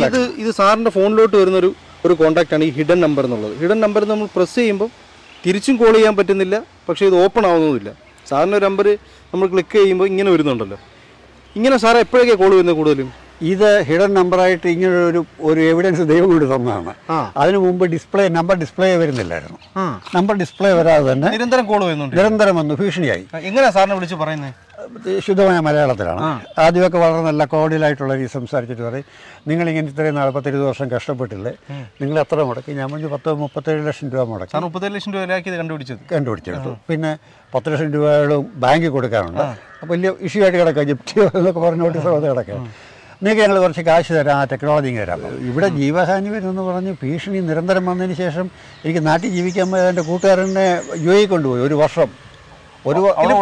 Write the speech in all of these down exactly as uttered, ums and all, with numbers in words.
ഇത് ഇത് സാറിൻ്റെ ഫോണിലോട്ട് വരുന്നൊരു ഒരു കോൺടാക്റ്റാണ് ഈ ഹിഡൻ നമ്പർ എന്നുള്ളത്. ഹിഡൻ നമ്പർ നമ്മൾ പ്രസ് ചെയ്യുമ്പോൾ തിരിച്ചും കോൾ ചെയ്യാൻ പറ്റുന്നില്ല, പക്ഷേ ഇത് ഓപ്പൺ ആവുന്നതുമില്ല. സാറിൻ്റെ ഒരു നമ്പർ നമ്മൾ ക്ലിക്ക് ചെയ്യുമ്പോൾ ഇങ്ങനെ വരുന്നുണ്ടല്ലോ. ഇങ്ങനെ സാറേ എപ്പോഴൊക്കെ കോൾ വരുന്നത് കൂടുതലും? ഇത് ഹിഡൻ നമ്പറായിട്ട് ഇങ്ങനെ ഒരു ഒരു എവിഡൻസ് ദൈവം കൊണ്ട് തന്നതാണ്. അതിനു മുമ്പ് ഡിസ്പ്ലേ നമ്പർ ഡിസ്പ്ലേ വരുന്നില്ലായിരുന്നു. നമ്പർ ഡിസ്പ്ലേ വരാതെ തന്നെ നിരന്തരം കോൾ വരുന്നുണ്ട്. നിരന്തരം വന്നു ഭീഷണിയായി. എങ്ങനെയാ സാറിനെ വിളിച്ച് പറയുന്നത്? ശുദ്ധമായ മലയാളത്തിലാണ്. ആദ്യമൊക്കെ വളരെ നല്ല കോഡിലായിട്ടുള്ള രീതി സംസാരിച്ചിട്ട് പറയും, നിങ്ങളിങ്ങനെ ഇത്രയും നാൽപ്പത്തിരുപത് വർഷം കഷ്ടപ്പെട്ടില്ലേ, നിങ്ങൾ എത്ര മുടക്കി? ഞാൻ പറഞ്ഞു പത്ത് മുപ്പത്തേഴ് ലക്ഷം രൂപ മുടക്കി. മുപ്പത്തേഴ് ലക്ഷം രൂപ കണ്ടുപിടിച്ചത് കണ്ടുപിടിച്ചെടുത്തു. പിന്നെ പത്ത് ലക്ഷം രൂപയോളം ബാങ്കിൽ കൊടുക്കാനുണ്ട്. അപ്പോൾ വലിയ ഇഷ്യൂ ആയിട്ട് കിടക്കുക, ജപ്തി എന്നൊക്കെ പറഞ്ഞ നോട്ടീസ് അത് കിടക്കുക. നിങ്ങൾക്ക് ഞങ്ങൾ കുറച്ച് കാശ് തരാം, ആ ടെക്നോളജി തരാം. ഇവിടെ ജീവഹാനി വരുമെന്ന് പറഞ്ഞ് ഭീഷണി നിരന്തരം വന്നതിന് ശേഷം എനിക്ക് നാട്ടിൽ ജീവിക്കാൻ പോയ എൻ്റെ കൂട്ടുകാരനെ യു എ കൊണ്ടുപോയി ഒരു വർഷം. ഒരു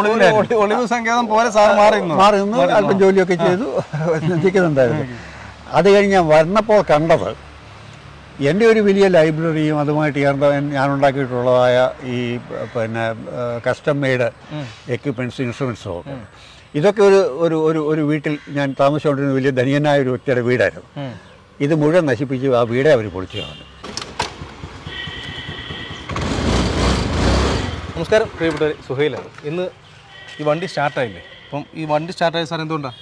മാറി നിന്ന് അല്പം ജോലിയൊക്കെ ചെയ്തു നിൽക്കുന്നുണ്ടായിരുന്നു. അത് കഴിഞ്ഞ് ഞാൻ വന്നപ്പോൾ കണ്ടത് എൻ്റെ ഒരു വലിയ ലൈബ്രറിയും അതുമായിട്ട് ഞാൻ ഉണ്ടാക്കിയിട്ടുള്ളതായ ഈ പിന്നെ കസ്റ്റം മെയ്ഡ് എക്യുപ്മെൻറ്റ്സ് ഇൻസ്ട്രുമെൻറ്റ്സും ഒക്കെ, ഇതൊക്കെ ഒരു ഒരു ഒരു ഒരു വീട്ടിൽ ഞാൻ താമസിച്ചുകൊണ്ടിരുന്ന വലിയ ധനികനായ ഒരു വ്യക്തിയുടെ വീടായിരുന്നു. ഇത് മുഴുവൻ നശിപ്പിച്ച് ആ വീടേ അവർ പൊളിച്ചു കളഞ്ഞു. നമസ്കാരം പ്രിയപ്പെട്ട സുഹൈലാണ്. ഇന്ന് ഈ വണ്ടി സ്റ്റാർട്ടായില്ലേ? അപ്പം ഈ വണ്ടി സ്റ്റാർട്ടായ സാർ എന്തുകൊണ്ടാണ്?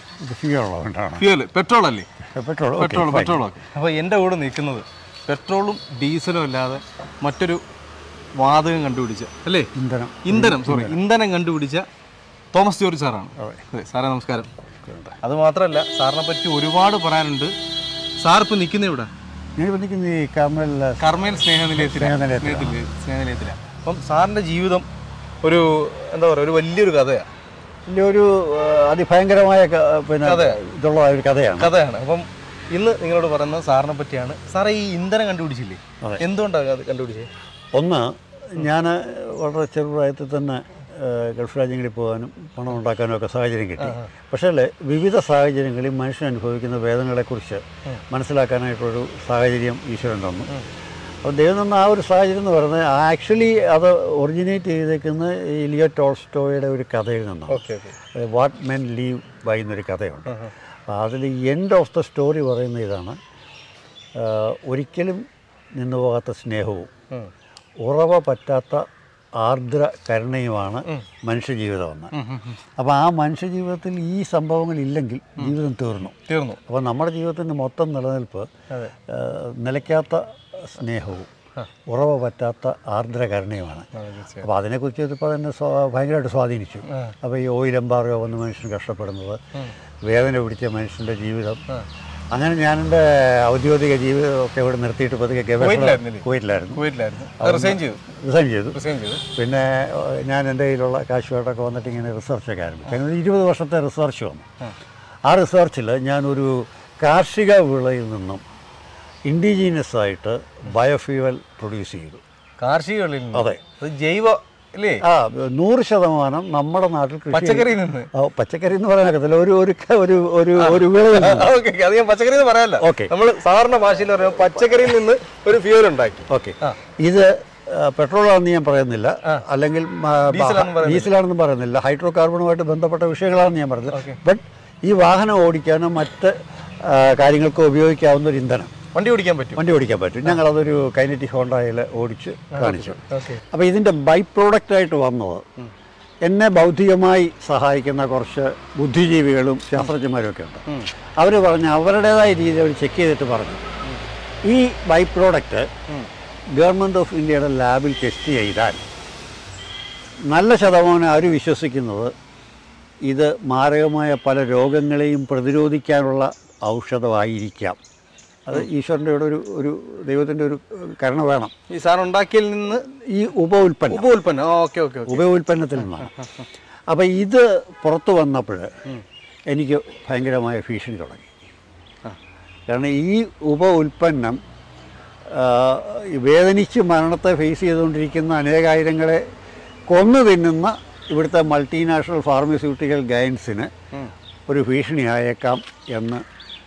ഫ്യൂവൽ പെട്രോൾ അല്ലേ? പെട്രോൾ പെട്രോൾ പെട്രോളൊക്കെ. അപ്പോൾ എൻ്റെ കൂടെ നിൽക്കുന്നത് പെട്രോളും ഡീസലും അല്ലാതെ മറ്റൊരു വാതകം കണ്ടുപിടിച്ച അല്ലേ ഇന്ധനം ഇന്ധനം സോറി ഇന്ധനം കണ്ടുപിടിച്ച തോമസ് ജോർജ് സാറാണ്. അതെ സാറേ നമസ്കാരം. അതുമാത്രമല്ല സാറിനെ പറ്റി ഒരുപാട് പറയാനുണ്ട്. സാർ ഇപ്പോൾ നിൽക്കുന്നത് ഇവിടെ? ഞാൻ നിൽക്കുന്നത് ഈ കർമ്മൽ കർമ്മൽ സ്നേഹനിലയത്തിലാണ്. സ്നേഹനിലയത്തിലാണ്. അപ്പം സാറിൻ്റെ ജീവിതം ഒരു എന്താ പറയുക ഒരു വലിയൊരു കഥയാണ്, വലിയൊരു അതിഭയങ്കരമായ പിന്നെ ഇതുള്ള ഒരു കഥയാണ് കഥയാണ് അപ്പം ഇന്ന് നിങ്ങളോട് പറയുന്നത് സാറിനെ പറ്റിയാണ്. സാറേ ഈ ഇന്ധനം കണ്ടുപിടിച്ചില്ലേ, എന്തുകൊണ്ടാണ് അത് കണ്ടുപിടിച്ചത്? ഒന്ന്, ഞാൻ വളരെ ചെറുപ്രായത്തിൽ തന്നെ ഗൾഫ് രാജ്യങ്ങളിൽ പോകാനും പണം ഉണ്ടാക്കാനും ഒക്കെ സാഹചര്യം കിട്ടി. പക്ഷേ വിവിധ സാഹചര്യങ്ങളിൽ മനുഷ്യൻ അനുഭവിക്കുന്ന വേദനകളെക്കുറിച്ച് മനസ്സിലാക്കാനായിട്ടൊരു സാഹചര്യം ഈശ്വരൻ തന്നു. അപ്പോൾ ദൈവം തന്ന ആ ഒരു സാഹചര്യം എന്ന് പറയുന്നത് ആക്ച്വലി അത് ഒറിജിനേറ്റ് ചെയ്തേക്കുന്ന ഈ ലിയോ ടോൾസ്റ്റോയുടെ ഒരു കഥയിൽ നിന്നാണ്. വാട്ട് മെൻ ലീവ് ബൈ എന്നൊരു കഥയുണ്ട്. അതിൽ എൻഡ് ഓഫ് ദ സ്റ്റോറി പറയുന്ന ഇതാണ്: ഒരിക്കലും നിന്നു പോകാത്ത സ്നേഹവും ഉറവ പറ്റാത്ത ആർദ്ര കരുണയുമാണ് മനുഷ്യജീവിതമെന്ന്. അപ്പോൾ ആ മനുഷ്യജീവിതത്തിൽ ഈ സംഭവങ്ങളില്ലെങ്കിൽ ജീവിതം തീർന്നു തീർന്നു അപ്പോൾ നമ്മുടെ ജീവിതത്തിൻ്റെ മൊത്തം നിലനിൽപ്പ് നിലയ്ക്കാത്ത സ്നേഹവും ഉറവ പറ്റാത്ത ആർദ്ര കരുണയുമാണ്. അപ്പോൾ അതിനെക്കുറിച്ച് ഇപ്പോൾ തന്നെ ഭയങ്കരമായിട്ട് സ്വാധീനിച്ചു. അപ്പോൾ ഈ ഓയിൽ എംബാർഗോ വന്ന് മനുഷ്യൻ കഷ്ടപ്പെടുന്നത്, വേദന പിടിച്ച മനുഷ്യൻ്റെ ജീവിതം, അങ്ങനെ ഞാൻ എൻ്റെ ഔദ്യോഗിക ജീവിതമൊക്കെ ഇവിടെ നിർത്തിയിട്ട് പതുക്കെ ഗവേഷണം കുവൈറ്റിലായിരുന്നു റിസൈൻ ചെയ്തു. പിന്നെ ഞാൻ എൻ്റെ കയ്യിലുള്ള കാശുമായിട്ടൊക്കെ വന്നിട്ട് ഇങ്ങനെ റിസർച്ചൊക്കെ ആരംഭിച്ചു. അങ്ങനെ ഇരുപത് വർഷത്തെ റിസർച്ച് വന്നു. ആ റിസർച്ചിൽ ഞാനൊരു കാർഷിക വിളയിൽ നിന്നും ഇൻഡിജീനിയസ് ആയിട്ട് ബയോഫ്യൂവൽ പ്രൊഡ്യൂസ് ചെയ്തു. കാർഷിക വിളയിൽ? അതെ. ജൈവ ആ നൂറ് ശതമാനം നമ്മുടെ നാട്ടിൽ പച്ചക്കറി നിന്ന് പച്ചക്കറി എന്ന് പറയാനൊക്കത്തില്ല, ഒരു ഒരു ഒരു ഒരു വിള. പച്ചക്കറി എന്ന് പറയാനല്ല, ഓക്കെ, നമ്മൾ സാധാരണ ഭാഷയിൽ പറയുമ്പോൾ പച്ചക്കറിയിൽ നിന്ന് ഒരു ഫ്യൂവൽ ഉണ്ടാക്കി. ഓക്കെ, ഇത് പെട്രോളാണെന്ന് ഞാൻ പറയുന്നില്ല, അല്ലെങ്കിൽ ഡീസലാണെന്നും പറയുന്നില്ല, ഹൈഡ്രോ കാർബണുമായിട്ട് ബന്ധപ്പെട്ട വിഷയങ്ങളാണെന്ന് ഞാൻ പറയുന്നില്ല. ബട്ട് ഈ വാഹനം ഓടിക്കാനോ മറ്റ് കാര്യങ്ങൾക്ക് ഉപയോഗിക്കാവുന്ന ഒരു ഇന്ധനം, വണ്ടി ഓടിക്കാൻ പറ്റും വണ്ടി ഓടിക്കാൻ പറ്റും ഞങ്ങളതൊരു കൈനറ്റിക് ഹോണ്ടയിൽ ഓടിച്ച് കാണിച്ചു. അപ്പോൾ ഇതിൻ്റെ ബൈ പ്രോഡക്റ്റായിട്ട് വന്നത് എന്നെ ബൗദ്ധികമായി സഹായിക്കുന്ന കുറച്ച് ബുദ്ധിജീവികളും ശാസ്ത്രജ്ഞന്മാരും ഒക്കെ ഉണ്ട്. അവർ പറഞ്ഞ് അവരുടേതായ രീതിയിൽ അവർ ചെക്ക് ചെയ്തിട്ട് പറഞ്ഞു, ഈ ബൈ പ്രോഡക്റ്റ് ഗവൺമെൻറ് ഓഫ് ഇന്ത്യയുടെ ലാബിൽ ടെസ്റ്റ് ചെയ്താൽ നല്ല ശതമാനം അവർ വിശ്വസിക്കുന്നത് ഇത് മാരകമായ പല രോഗങ്ങളെയും പ്രതിരോധിക്കാനുള്ള ഔഷധമായിരിക്കാം. അത് ഈശ്വരൻ്റെ ഒരു ഒരു ദൈവത്തിൻ്റെ ഒരു കരുണ വേണം. ഈ സാർ ഉണ്ടാക്കിയതിൽ നിന്ന് ഈ ഉപ ഉൽപ്പന്നം ഉപ ഉൽപ്പന്നം ഓക്കെ ഓക്കെ ഉപ ഉൽപ്പന്നത്തിൽ നിന്നാണ്. അപ്പോൾ ഇത് പുറത്തു വന്നപ്പോൾ എനിക്ക് ഭയങ്കരമായ ഭീഷണി തുടങ്ങി. കാരണം ഈ ഉപ ഉൽപ്പന്നം വേദനിച്ച് മരണത്തെ ഫേസ് ചെയ്തുകൊണ്ടിരിക്കുന്ന അനേകായിരങ്ങളെ കൊന്നു തിന്നുന്ന ഇവിടുത്തെ മൾട്ടിനാഷണൽ ഫാർമസ്യൂട്ടിക്കൽ ഗൈൻസിന് ഒരു ഭീഷണിയായേക്കാം എന്ന്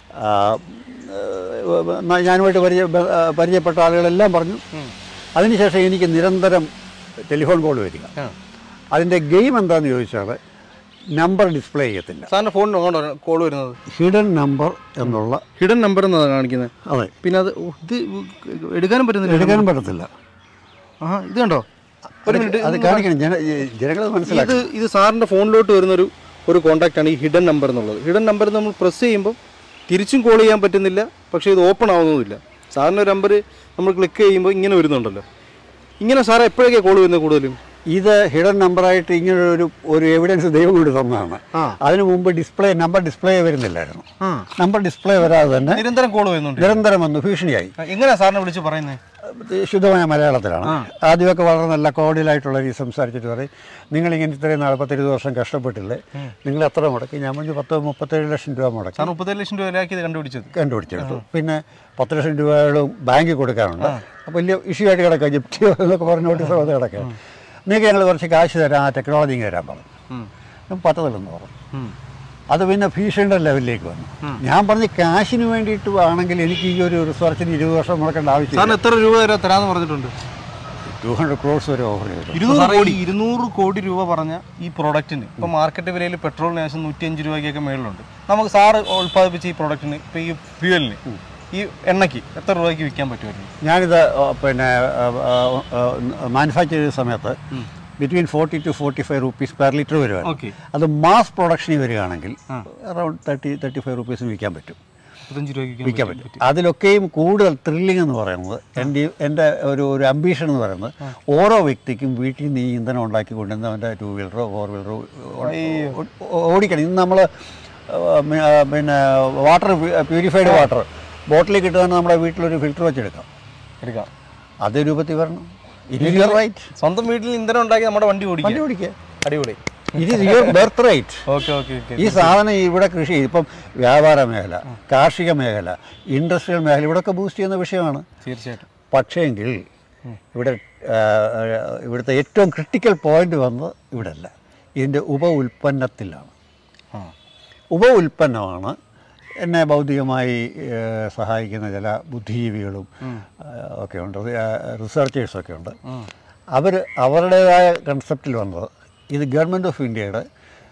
ഞാനുമായിട്ട് പരിചയ പരിചയപ്പെട്ട ആളുകളെല്ലാം പറഞ്ഞു. അതിനുശേഷം എനിക്ക് നിരന്തരം ടെലിഫോൺ കോൾ വരിക. അതിൻ്റെ ഗെയിം എന്താണെന്ന് ചോദിച്ചാൽ നമ്പർ ഡിസ്പ്ലേ ചെയ്യത്തില്ല. സാറിൻ്റെ ഫോണിന് കോൾ വരുന്നത് ഹിഡൻ നമ്പർ എന്നുള്ള ഹിഡൻ നമ്പർ എന്നതാണ് കാണിക്കുന്നത്. അതെ. പിന്നെ അത് ഇത് എടുക്കാനും പറ്റുന്നില്ല. എടുക്കാനും പറ്റത്തില്ല. ആ ഇത് കണ്ടോ, ഒരു മിനിറ്റ് അത് കാണിക്കണം, ജന ജനങ്ങൾ മനസ്സിലാക്കി. ഇത് ഇത് സാറിൻ്റെ ഫോണിലോട്ട് വരുന്നൊരു ഒരു കോൺടാക്റ്റാണ് ഈ ഹിഡൻ നമ്പർ എന്നുള്ളത്. ഹിഡൻ നമ്പർ നമ്മൾ പ്രസ് ചെയ്യുമ്പോൾ തിരിച്ചും കോൾ ചെയ്യാൻ പറ്റുന്നില്ല, പക്ഷേ ഇത് ഓപ്പൺ ആവുന്നതുമില്ല. സാറിൻ്റെ ഒരു നമ്പർ നമ്മൾ ക്ലിക്ക് ചെയ്യുമ്പോൾ ഇങ്ങനെ വരുന്നുണ്ടല്ലോ. ഇങ്ങനെ സാറേ എപ്പോഴൊക്കെ കോൾ വരുന്നത് കൂടുതലും? ഇത് ഹിഡൻ നമ്പറായിട്ട് ഇങ്ങനെ ഒരു ഒരു എവിഡൻസ് ദൈവം കൊണ്ട് തന്നതാണ്. അതിനു മുമ്പ് ഡിസ്പ്ലേ നമ്പർ ഡിസ്പ്ലേ വരുന്നില്ലായിരുന്നു. നമ്പർ ഡിസ്പ്ലേ വരാതെ തന്നെ നിരന്തരം കോൾ വരുന്നുണ്ട്. നിരന്തരം വന്നു, ഭീഷണിയായി. എങ്ങനെയാ സാറിനെ വിളിച്ച് പറയുന്നത്? ശുദ്ധമായ മലയാളത്തിലാണ്. ആദ്യമൊക്കെ വളരെ നല്ല കോഡിലായിട്ടുള്ള രീതി സംസാരിച്ചിട്ട് പറയും, നിങ്ങളിങ്ങനെ ഇത്രയും നാല് പത്തിരുപത് വർഷം കഷ്ടപ്പെട്ടില്ലേ, നിങ്ങൾ എത്ര മുടക്കി? ഞാൻ പറഞ്ഞു പത്ത് മുപ്പത്തേഴ് ലക്ഷം രൂപ മുടക്കി. മുപ്പത്തേഴ് ലക്ഷം രൂപ കണ്ടുപിടിച്ചത് കണ്ടുപിടിച്ചെടുത്തു. പിന്നെ പത്ത് ലക്ഷം രൂപകളും ബാങ്കിൽ കൊടുക്കാനുണ്ട്. അപ്പോൾ വലിയ ഇഷ്യൂ ആയിട്ട് കിടക്കുക, ജിപ്റ്റി എന്നൊക്കെ പറഞ്ഞ നോട്ടീസ് അത് കിടക്കുക. നിങ്ങൾക്ക് ഞങ്ങൾ കുറച്ച് കാശ് തരാം, ആ ടെക്നോളജി തരാൻ പറഞ്ഞു. പറ്റത്തില്ലെന്ന് പറഞ്ഞു. അത് പിന്നെ ഭീഷണിയുടെ ലെവലിലേക്ക് വന്നു. ഞാൻ പറഞ്ഞ് കാശിന് വേണ്ടിയിട്ട് ആണെങ്കിൽ എനിക്ക് ഈ ഒരു റിസർച്ചിന് ഇരുപത് വർഷം മുടക്കേണ്ട ആവശ്യമില്ല. എത്ര രൂപ വരെ തരാമെന്ന് പറഞ്ഞിട്ടുണ്ട്? ടു ഹൺഡ്രഡ് ക്രോഡ്സ് വരെ ഓഫർ ചെയ്തു. ഇരുന്നൂറ് കോടി രൂപ പറഞ്ഞ ഈ പ്രോഡക്റ്റിന് ഇപ്പോൾ മാർക്കറ്റ് വിലയിൽ പെട്രോളിന് ശേഷം നൂറ്റി അഞ്ച് രൂപയ്ക്കൊക്കെ മേളിലുണ്ട്. നമുക്ക് സാറ് ഉൽപ്പാദിപ്പിച്ച ഈ പ്രോഡക്റ്റിന് ഇപ്പോൾ ഈ ഫ്യൂവലിന് ഈ എണ്ണയ്ക്ക് എത്ര രൂപയ്ക്ക് വിൽക്കാൻ പറ്റുമായിരുന്നു? ഞാനിത് പിന്നെ മാനുഫാക്ചർ ചെയ്ത സമയത്ത് between forty two forty five rupees per litre വരുവാണ്. അത് മാസ് പ്രൊഡക്ഷനിൽ വരികയാണെങ്കിൽ അറൗണ്ട് തേർട്ടി തേർട്ടി ഫൈവ് റുപ്പീസിന് വിൽക്കാൻ പറ്റും, വിൽക്കാൻ പറ്റും. അതിലൊക്കെയും കൂടുതൽ ത്രില്ലിംഗ് എന്ന് പറയുന്നത് എൻ്റെ എൻ്റെ ഒരു ഒരു അംബീഷൻ എന്ന് പറയുന്നത് ഓരോ വ്യക്തിക്കും വീട്ടിൽ നിന്ന് ഈ ഇന്ധനം ഉണ്ടാക്കി കൊണ്ടുവന്ന് അവൻ്റെ ടൂ വീലറോ ഫോർ വീലറോ ഓടിക്കണം. ഇന്ന് നമ്മൾ പിന്നെ വാട്ടർ പ്യൂരിഫൈഡ് വാട്ടർ ബോട്ടിൽ കിട്ടുന്ന നമ്മുടെ വീട്ടിലൊരു ഫിൽറ്റർ വെച്ചെടുക്കാം എടുക്കാം അതേ രൂപത്തിൽ വരണം. റൈറ്റ്, സ്വന്തം വീട്ടിൽ ഇന്ധനം ഉണ്ടാക്കി നമ്മുടെ വണ്ടി ഓടിക്കുക വണ്ടി ഓടിക്കുക അടിപൊളി. It is your birth right. Okay okay ഈ സാധനം ഇവിടെ കൃഷി, ഇപ്പം വ്യാപാര മേഖല, കാർഷിക മേഖല, ഇൻഡസ്ട്രിയൽ മേഖല ഇവിടെയൊക്കെ ബൂസ്റ്റ് ചെയ്യുന്ന വിഷയമാണ് തീർച്ചയായിട്ടും. പക്ഷേങ്കിൽ ഇവിടെ ഇവിടുത്തെ ഏറ്റവും ക്രിട്ടിക്കൽ പോയിന്റ് വന്നത് ഇവിടെ അല്ല, ഇതിൻ്റെ ഉപ ഉൽപ്പന്നത്തിലാണ്. ഉപ ഉൽപ്പന്നമാണ് എന്നെ ഭൗതികമായി സഹായിക്കുന്ന ചില ബുദ്ധിജീവികളും ഒക്കെ ഉണ്ട്, റിസർച്ചേഴ്സൊക്കെ ഉണ്ട്. അവർ അവരുടേതായ കൺസെപ്റ്റിൽ വന്നത് ഇത് ഗവൺമെൻറ് ഓഫ് ഇന്ത്യയുടെ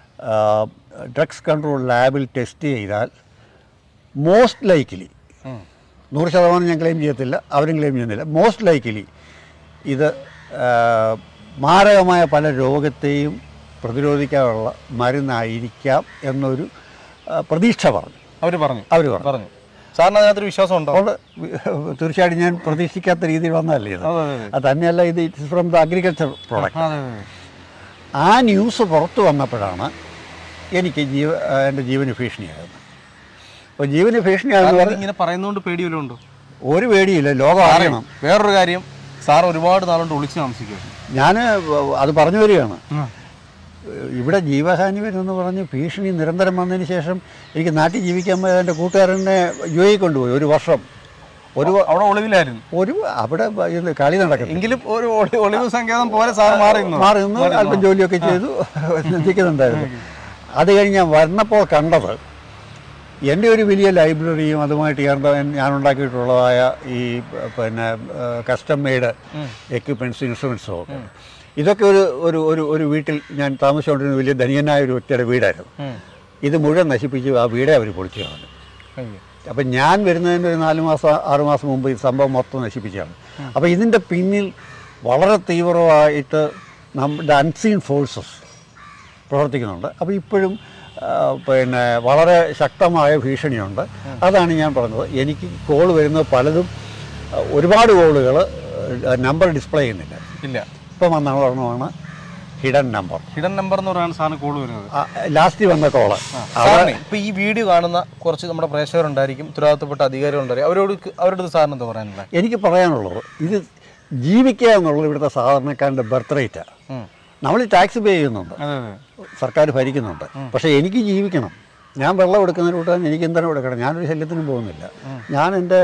ഡ്രഗ്സ് കൺട്രോൾ ലാബിൽ ടെസ്റ്റ് ചെയ്താൽ മോസ്റ്റ് ലൈക്ക്ലി, നൂറ് ശതമാനം ഞാൻ ക്ലെയിം ചെയ്യത്തില്ല, അവരും ക്ലെയിം ചെയ്യുന്നില്ല, മോസ്റ്റ് ലൈക്ക്ലി ഇത് മാരകമായ പല രോഗത്തെയും പ്രതിരോധിക്കാനുള്ള മരുന്നായിരിക്കാം എന്നൊരു പ്രതീക്ഷ പറഞ്ഞു. അവർ പറഞ്ഞു അവർ പറഞ്ഞു സാറിന് അതിനകത്തൊരു വിശ്വാസം ഉണ്ടോ? തീർച്ചയായിട്ടും ഞാൻ പ്രതീക്ഷിക്കാത്ത രീതിയിൽ വന്നതല്ലേ ഇത്. അത് തന്നെയല്ല, ഇത് it's from the agriculture product. ആ ന്യൂസ് പുറത്തു വന്നപ്പോഴാണ് എനിക്ക് ജീവ എൻ്റെ ജീവന് ഭീഷണിയാകുന്നത്. അപ്പോൾ ജീവന് ഭീഷണിയാകുന്നത് ഇങ്ങനെ പറയുന്നതുകൊണ്ട് പേടിയല്ലോ ഉണ്ടോ? ഒരു പേടിയില്ല, ലോകം അറിയണം. വേറൊരു കാര്യം, സാർ ഒരുപാട് നാളുകൊണ്ട് ഒളിച്ച് താമസിക്കുകയാണ്. ഞാൻ അത് പറഞ്ഞു വരികയാണ്. ഇവിടെ ജീവഹാനി വരുമെന്ന് പറഞ്ഞ് ഭീഷണി നിരന്തരം വന്നതിന് ശേഷം എനിക്ക് നാട്ടിൽ ജീവിക്കാൻ പോയ എൻ്റെ കൂട്ടുകാരനെ യു എ കൊണ്ടുപോയി ഒരു വർഷം. ഒരു അവിടെ ഒളിവിലായിരുന്നു, ഒരു അവിടെ കളി നടക്കും. എങ്കിലും ഒരു ഒളിവ് സങ്കേതം പോലെ സാർ മാറി മാറി നിന്ന് അല്പം ജോലിയൊക്കെ ചെയ്തു നിൽക്കുന്നുണ്ടായിരുന്നു. അത് കഴിഞ്ഞ് ഞാൻ വന്നപ്പോൾ കണ്ടത് എൻ്റെ ഒരു വലിയ ലൈബ്രറിയും അതുമായിട്ട് ചേർന്ന ഞാൻ ഉണ്ടാക്കിയിട്ടുള്ളതായ ഈ പിന്നെ കസ്റ്റം മെയ്ഡ് എക്യുപ്മെൻറ്റ്സ്, ഇൻസ്ട്രുമെൻറ്റ്സും ഒക്കെ, ഇതൊക്കെ ഒരു ഒരു ഒരു ഒരു വീട്ടിൽ ഞാൻ താമസിച്ചുകൊണ്ടിരുന്ന വലിയ ധനികനായ ഒരു വ്യക്തിയുടെ വീടായിരുന്നു. ഇത് മുഴുവൻ നശിപ്പിച്ച് ആ വീടേ അവർ പൊളിച്ചു കളഞ്ഞു. അപ്പം ഞാൻ വരുന്നതിൻ്റെ ഒരു നാല് മാസം ആറ് മാസം മുമ്പ് ഈ സംഭവം മൊത്തം നശിപ്പിച്ചാണ്. അപ്പോൾ ഇതിൻ്റെ പിന്നിൽ വളരെ തീവ്രമായിട്ട് നമ്മുടെ അൺസീൻ ഫോഴ്സസ് പ്രവർത്തിക്കുന്നുണ്ട്. അപ്പോൾ ഇപ്പോഴും പിന്നെ വളരെ ശക്തമായ ഭീഷണിയുണ്ട്. അതാണ് ഞാൻ പറഞ്ഞത്, എനിക്ക് കോൾ വരുന്നത് പലതും ഒരുപാട് കോളുകൾ നമ്പർ ഡിസ്പ്ലേ ചെയ്യുന്നില്ല. ഇല്ല, ഇപ്പം വന്ന ഒരെണ്ണമാണ് ഹിഡൻ നമ്പർ. ഹിഡൻ നമ്പർ എന്ന് പറയുന്ന സാധനം കോൾ വരുന്നത് ലാസ്റ്റ് വന്ന കോള്. ഇപ്പോൾ ഈ വീഡിയോ കാണുന്ന കുറച്ച് നമ്മുടെ പ്രേക്ഷകരുണ്ടായിരിക്കും, ഉത്തരവാദിത്തപ്പെട്ട അധികാരികളുണ്ടായിരിക്കും, അവരോട് അവരുടെ സാറിന് എന്താ പറയാനുള്ള? എനിക്ക് പറയാനുള്ളത്, ഇത് ജീവിക്കുക എന്നുള്ളത് ഇവിടുത്തെ സാധാരണക്കാരൻ്റെ ബർത്ത് റേറ്റാണ്. നമ്മൾ ടാക്സ് പേ ചെയ്യുന്നുണ്ട്, സർക്കാർ ഭരിക്കുന്നുണ്ട്, പക്ഷേ എനിക്ക് ജീവിക്കണം. ഞാൻ വെള്ളം എടുക്കുന്നതിന് കൂട്ടാൻ എനിക്ക് എന്താണ് എടുക്കണം. ഞാനൊരു ശല്യത്തിനും പോകുന്നില്ല. ഞാൻ എൻ്റെ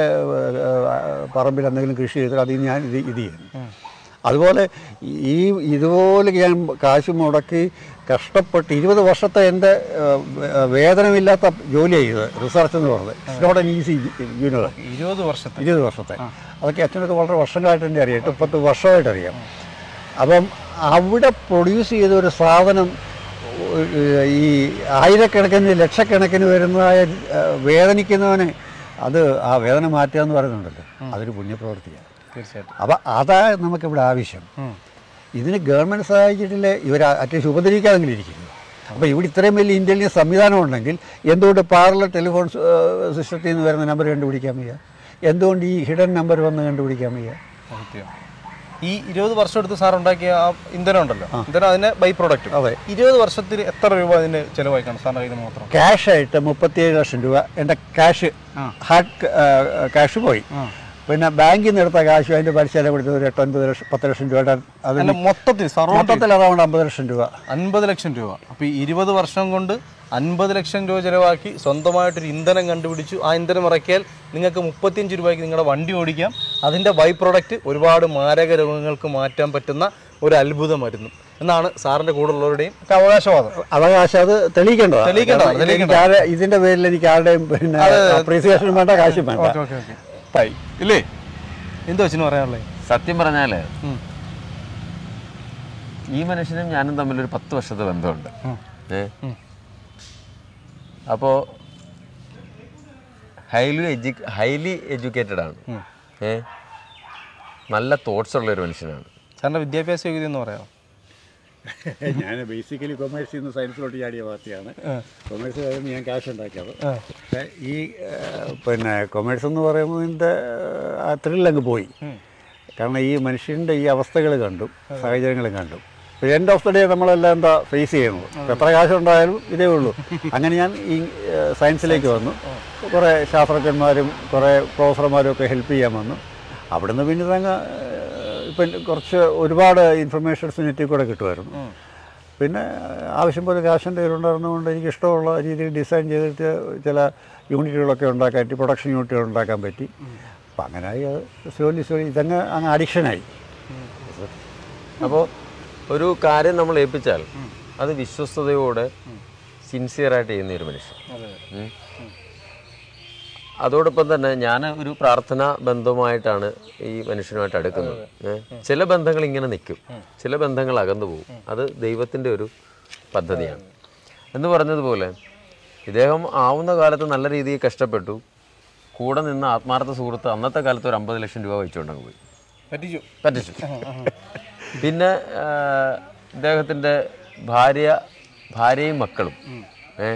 പറമ്പിൽ എന്തെങ്കിലും കൃഷി ചെയ്താൽ അതിൽ ഞാൻ ഇത് ഇത് ചെയ്യുന്നു. അതുപോലെ ഈ ഇതുപോലെ ഞാൻ കാശ് മുടക്കി കഷ്ടപ്പെട്ട് ഇരുപത് വർഷത്തെ എൻ്റെ വേതനമില്ലാത്ത ജോലി ചെയ്ത് റിസർച്ച് എന്ന് പറഞ്ഞത് it's not an easy universe. ഇരുപത് വർഷത്തെ ഇരുപത് വർഷത്തെ അതൊക്കെ അച്ഛനൊക്കെ വളരെ വർഷങ്ങളായിട്ട് തന്നെ അറിയാം, എട്ട് പത്ത് വർഷമായിട്ട് അറിയാം. അപ്പം അവിടെ പ്രൊഡ്യൂസ് ചെയ്ത ഒരു സാധനം ഈ ആയിരക്കണക്കിന് ലക്ഷക്കണക്കിന് വരുന്നതായ വേദനിക്കുന്നവന് അത് ആ വേദന മാറ്റുക എന്ന് പറയുന്നുണ്ടല്ലോ, അതൊരു പുണ്യപ്രവൃത്തിയാണ് തീർച്ചയായിട്ടും. അപ്പം അതാ നമുക്കിവിടെ ആവശ്യം. ഇതിന് ഗവൺമെൻറ് സഹായിച്ചിട്ടില്ല, ഇവർ അത്യാവശ്യം ഉപദ്രവിക്കാതെങ്കിലും ഇരിക്കുന്നു. അപ്പോൾ ഇവിടെ ഇത്രയും വലിയ ഇൻ്റലിജൻസ് സംവിധാനം ഉണ്ടെങ്കിൽ എന്തുകൊണ്ട് പാരലൽ ടെലിഫോൺ സിസ്റ്റത്തിൽ നിന്ന് വരുന്ന നമ്പർ കണ്ടുപിടിക്കാൻ വയ്യ? എന്തുകൊണ്ട് ഈ ഹിഡൻ നമ്പർ വന്ന് കണ്ടുപിടിക്കാൻ വയ്യ? ഈ ഇരുപത് വർഷം എടുത്ത് സാർ ഉണ്ടാക്കിയ ആ ഇന്ധനം ഉണ്ടല്ലോ, ഇന്ധനം അതിന്റെ ബൈ പ്രോഡക്റ്റ്. അതെ. ഇരുപത് വർഷത്തിൽ എത്ര രൂപ അതിന് ചിലവായി കാണും സാറിന്റെ കയ്യിൽ മാത്രം? ക്യാഷായിട്ട് മുപ്പത്തിയേഴ് ലക്ഷം രൂപ എൻ്റെ ക്യാഷ് ഹാർഡ് ക്യാഷ് പോയി. പിന്നെ ബാങ്കിൽ നിന്ന് എടുത്ത കാശ് അതിൻ്റെ പലിശ കൊടുത്തത് ഒരു എട്ടൊൻപത് ലക്ഷം പത്ത് ലക്ഷം രൂപയുടെ അതിന് മൊത്തത്തിൽ മൊത്തത്തിൽ അറൗണ്ട് അമ്പത് ലക്ഷം രൂപ അൻപത് ലക്ഷം രൂപ. അപ്പോൾ ഈ ഇരുപത് വർഷം കൊണ്ട് അൻപത് ലക്ഷം രൂപ ചിലവാക്കി സ്വന്തമായിട്ടൊരു ഇന്ധനം കണ്ടുപിടിച്ചു. ആ ഇന്ധനം ഇറക്കിയാൽ നിങ്ങൾക്ക് മുപ്പത്തിയഞ്ച് രൂപയ്ക്ക് നിങ്ങളുടെ വണ്ടി ഓടിക്കാം. അതിൻ്റെ ബൈ പ്രോഡക്റ്റ് ഒരുപാട് മാരക രോഗങ്ങൾക്ക് മാറ്റാൻ പറ്റുന്ന ഒരു അത്ഭുത മരുന്ന് എന്നാണ് സാറിൻ്റെ കൂടെ ഉള്ളവരുടെയും അവകാശവാദം. അവകാശം അത് തെളിയിക്കേണ്ടതാണ്. തെളിയിക്കേണ്ടതാണ്. ഇതിൻ്റെ പേരിൽ എനിക്ക് ആരുടെയും പിന്നെ അപ്രീസിയേഷനും വേണ്ട, കാശും വേണ്ട. ഇല്ലേ? എന്തോ അച്ഛനും പറയാനുള്ളത്? സത്യം പറഞ്ഞാൽ ഈ മനുഷ്യനും ഞാനും തമ്മിലൊരു പത്ത് വർഷത്തെ ബന്ധമുണ്ട്. ഏ അപ്പോൾ ഹൈലി എഡ്യു ഹൈലി എഡ്യൂക്കേറ്റഡ് ആണ്. ഏ നല്ല തോട്ട്സ് ഉള്ള ഒരു മനുഷ്യനാണ്. സാറിൻ്റെ വിദ്യാഭ്യാസ യോഗ്യത എന്ന് പറയാമോ? ഞാൻ ബേസിക്കലി കൊമേഴ്സിൽ നിന്ന് സയൻസിലോട്ട് ചാടിയ പാർട്ടിയാണ്. കൊമേഴ്സ് കഴിഞ്ഞ് ഞാൻ ക്യാഷ് ഉണ്ടാക്കിയത്. പക്ഷേ ഈ പിന്നെ കൊമേഴ്സ് എന്ന് പറയുമ്പോൾ ഇതിൻ്റെ ആ ത്രില്ലങ്ങ് പോയി. കാരണം ഈ മനുഷ്യൻ്റെ ഈ അവസ്ഥകൾ കണ്ടു, സാഹചര്യങ്ങളും കണ്ടു. ഇപ്പോൾ എൻഡ് ഓഫ് ദ ഡേ നമ്മളെല്ലാം എന്താ ഫേസ് ചെയ്യുന്നത്, എത്ര കാശുണ്ടായാലും ഇതേ ഉള്ളൂ. അങ്ങനെ ഞാൻ ഈ സയൻസിലേക്ക് വന്നു. കുറേ ശാസ്ത്രജ്ഞന്മാരും കുറേ പ്രൊഫസർമാരും ഒക്കെ ഹെൽപ്പ് ചെയ്യാൻ വന്നു. അവിടുന്ന് പിന്നെ തന്നെ ഇപ്പം കുറച്ച് ഒരുപാട് ഇൻഫർമേഷൻസ് നെറ്റിൽ കൂടെ കിട്ടുമായിരുന്നു. പിന്നെ ആവശ്യം പോലെ കാശിൻ്റെ കയ്യിലുണ്ടായിരുന്നതുകൊണ്ട് എനിക്ക് ഇഷ്ടമുള്ള രീതിയിൽ ഡിസൈൻ ചെയ്തിട്ട് ചില യൂണിറ്റുകളൊക്കെ ഉണ്ടാക്കാൻ പറ്റി, പ്രൊഡക്ഷൻ യൂണിറ്റുകൾ ഉണ്ടാക്കാൻ പറ്റി. അപ്പം അങ്ങനെയായി അത് സ്ലോലി സ്ലോലി ഇതങ്ങ് അങ്ങ് അഡിക്ഷനായി. അപ്പോൾ ഒരു കാര്യം നമ്മൾ ഏൽപ്പിച്ചാൽ അത് വിശ്വസ്തയോടെ സിൻസിയറായിട്ട് ചെയ്യുന്ന ഒരു മനുഷ്യൻ. അതോടൊപ്പം തന്നെ ഞാൻ ഒരു പ്രാർത്ഥനാ ബന്ധവുമായിട്ടാണ് ഈ മനുഷ്യനുമായിട്ട് അടുക്കുന്നത്. ചില ബന്ധങ്ങൾ ഇങ്ങനെ നിൽക്കും, ചില ബന്ധങ്ങൾ അകന്നു പോകും. അത് ദൈവത്തിൻ്റെ ഒരു പദ്ധതിയാണ്. എന്ന് പറഞ്ഞതുപോലെ ഇദ്ദേഹം ആവുന്ന കാലത്ത് നല്ല രീതിയിൽ കഷ്ടപ്പെട്ടു. കൂടെ നിന്ന് ആത്മാർത്ഥ സുഹൃത്ത് അന്നത്തെ കാലത്ത് ഒരു അമ്പത് ലക്ഷം രൂപ വെച്ചുകൊണ്ടങ്ങ് പോയി. പറ്റിച്ചു പറ്റിച്ചു പിന്നെ ഇദ്ദേഹത്തിൻ്റെ ഭാര്യ ഭാര്യയും മക്കളും ഏ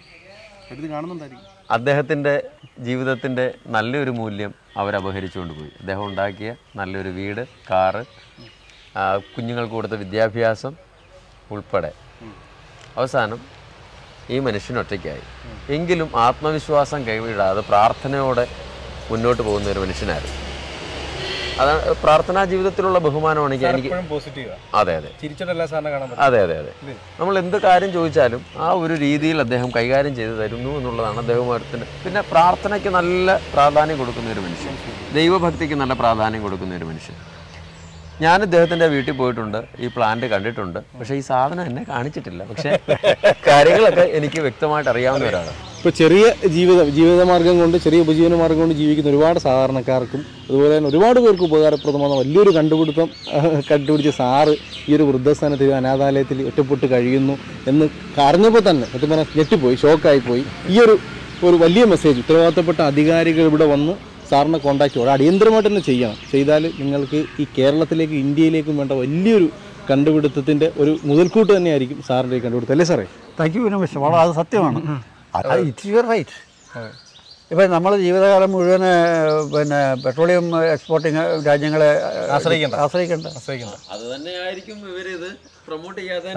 അദ്ദേഹത്തിൻ്റെ ജീവിതത്തിൻ്റെ നല്ലൊരു മൂല്യം അവരപഹരിച്ചുകൊണ്ട് പോയി. അദ്ദേഹം ഉണ്ടാക്കിയ നല്ലൊരു വീട്, കാറ്, കുഞ്ഞുങ്ങൾക്ക് കൊടുത്ത വിദ്യാഭ്യാസം ഉൾപ്പെടെ അവസാനം ഈ മനുഷ്യൻ ഒറ്റയ്ക്കായി. എങ്കിലും ആത്മവിശ്വാസം കൈവിടാതെ പ്രാർത്ഥനയോടെ മുന്നോട്ട് പോകുന്ന ഒരു മനുഷ്യനായിരുന്നു. അതാണ് പ്രാർത്ഥനാ ജീവിതത്തിലുള്ള ബഹുമാനമാണ് എനിക്ക്. അതെ അതെ അതെ അതെ അതെ നമ്മൾ എന്ത് കാര്യം ചോദിച്ചാലും ആ ഒരു രീതിയിൽ അദ്ദേഹം കൈകാര്യം ചെയ്തു തരുന്നു എന്നുള്ളതാണ് അദ്ദേഹത്തിന്. പിന്നെ പ്രാർത്ഥനയ്ക്ക് നല്ല പ്രാധാന്യം കൊടുക്കുന്ന ഒരു മനുഷ്യൻ, ദൈവഭക്തിക്ക് നല്ല പ്രാധാന്യം കൊടുക്കുന്ന ഒരു മനുഷ്യൻ. ഞാൻ ഇദ്ദേഹത്തിൻ്റെ വീട്ടിൽ പോയിട്ടുണ്ട്, ഈ പ്ലാന്റ് കണ്ടിട്ടുണ്ട്. പക്ഷേ ഈ സാധനം എന്നെ കാണിച്ചിട്ടില്ല. പക്ഷേ കാര്യങ്ങളൊക്കെ എനിക്ക് വ്യക്തമായിട്ട് അറിയാവുന്നവരാണ്. ഇപ്പോൾ ചെറിയ ജീവിത ജീവിതമാർഗ്ഗം കൊണ്ട്, ചെറിയ ഉപജീവന മാർഗ്ഗം കൊണ്ട് ജീവിക്കുന്ന ഒരുപാട് സാധാരണക്കാർക്കും അതുപോലെ തന്നെ ഒരുപാട് പേർക്ക് ഉപകാരപ്രദമായ വലിയൊരു കണ്ടുപിടുത്തം കണ്ടുപിടിച്ച സാറ് ഈ ഒരു വൃദ്ധസ്ഥാനത്ത് അനാഥാലയത്തിൽ ഒറ്റപ്പെട്ട് കഴിയുന്നു എന്ന് അറിഞ്ഞപ്പോൾ തന്നെ സത്യം പറഞ്ഞാൽ ഞെട്ടിപ്പോയി, ഷോക്കായിപ്പോയി. ഈ ഒരു ഒരു വലിയ മെസ്സേജ് ഉത്തരവാദിത്തപ്പെട്ട അധികാരികൾ ഇവിടെ വന്ന് സാറിനെ കോൺടാക്ട് ചെയ്യണം, അടിയന്തരമായിട്ട് തന്നെ ചെയ്യണം. ചെയ്താൽ നിങ്ങൾക്ക് ഈ കേരളത്തിലേക്കും ഇന്ത്യയിലേക്കും വേണ്ട വലിയൊരു കണ്ടുപിടുത്തത്തിൻ്റെ ഒരു മുതൽക്കൂട്ട് തന്നെയായിരിക്കും സാറിൻ്റെ ഈ കണ്ടുപിടുത്തം. അല്ലേ സാറേ? Thank you Vinod. വളരെ അത് സത്യമാണ്. It's your right. ഇപ്പം നമ്മൾ ജീവിതകാലം മുഴുവൻ പിന്നെ പെട്രോളിയം എക്സ്പോർട്ടിങ് രാജ്യങ്ങളെ ആശ്രയിക്കേണ്ട ആശ്രയിക്കേണ്ട ആശ്രയിക്കേണ്ട അത് തന്നെയായിരിക്കും ഇവരിത് പ്രൊമോട്ട് ചെയ്യാതെ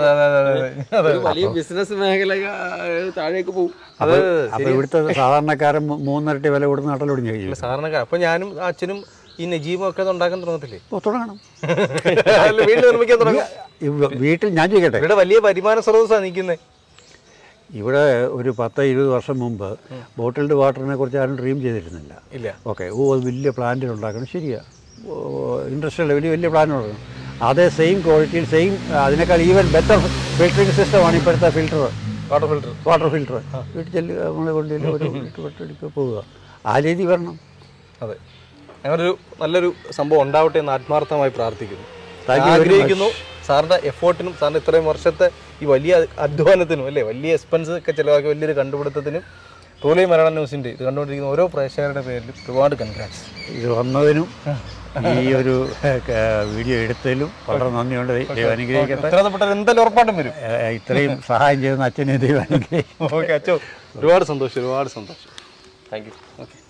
വലിയ ബിസിനസ് മേഖല താഴേക്ക് പോകും. അത് അപ്പോൾ ഇവിടുത്തെ സാധാരണക്കാരൻ മൂന്നരട്ടി വില കൊടുത്ത് നാട്ടിലൊടിഞ്ഞു കഴിയും സാധാരണക്കാർ. അപ്പം ഞാനും അച്ഛനും ഈ നജീബും ഒക്കെ ഉണ്ടാക്കാൻ തുടങ്ങത്തില്ലേ? ഇപ്പോൾ തുടങ്ങണം, വീട് നിർമ്മിക്കാൻ തുടങ്ങും. വീട്ടിൽ ഞാൻ ചോദിക്കട്ടെ, ഇവിടെ വലിയ വരുമാന സ്രോതസ്സാണ് നിൽക്കുന്നത്. ഇവിടെ ഒരു പത്ത് ഇരുപത് വർഷം മുമ്പ് ബോട്ടിൽഡ് വാട്ടറിനെ കുറിച്ച് ആരും ഡ്രീം ചെയ്തിരുന്നില്ല. ഇല്ല. ഓക്കെ. ഓ അത് വലിയ പ്ലാന്റുകൾ ഉണ്ടാക്കണം, ശരിയാണ്, ഇൻഡസ്ട്രിയൽ വലിയ വലിയ പ്ലാന്റ് ഉണ്ടാക്കണം. അതേ സെയിം ക്വാളിറ്റിയിൽ സെയിം അതിനേക്കാൾ ഈവൻ ബെറ്റർ ഫിൽറ്ററിങ് സിസ്റ്റമാണ് ഇപ്പോഴത്തെ filter, water filter water filter വീട്ടിൽ ചെല്ലുക, നമ്മൾ കൊണ്ടില്ല ഒരു വെട്ടെടുക്കുക പോവുക, ആ രീതി വരണം. അതെ, അങ്ങനൊരു നല്ലൊരു സംഭവം ഉണ്ടാവട്ടെ എന്ന് ആത്മാർത്ഥമായി പ്രാർത്ഥിക്കുന്നു. ആഗ്രഹിക്കുന്നു. സാറിൻ്റെ എഫേർട്ടിനും സാറിൻ്റെ ഇത്രയും വർഷത്തെ ഈ വലിയ അധ്വാനത്തിനും അല്ലേ, വലിയ എക്സ്പെൻസ് ഒക്കെ ചിലവാക്കി വലിയൊരു കണ്ടുപിടുത്തത്തിനും തോലി മലയാളം ന്യൂസിൻ്റെ ഇത് കണ്ടുകൊണ്ടിരിക്കുന്ന ഓരോ പ്രേക്ഷകരുടെ പേരിലും ഒരുപാട് കൺഗ്രാറ്റ്സ്. ഇത് വന്നതിനും ഈ ഒരു വീഡിയോ എടുത്തതിലും വളരെ നന്ദിയുണ്ട്. ദൈവം അനുഗ്രഹിക്കട്ടെ. എന്തായാലും ഉറപ്പായിട്ടും വരും. ഇത്രയും സഹായം ചെയ്യുന്ന അച്ഛനെ ദൈവം അനുഗ്രഹിക്കും. ഓക്കെ അച്ഛോ, ഒരുപാട് സന്തോഷം, ഒരുപാട് സന്തോഷം. Thank you. ഓക്കെ.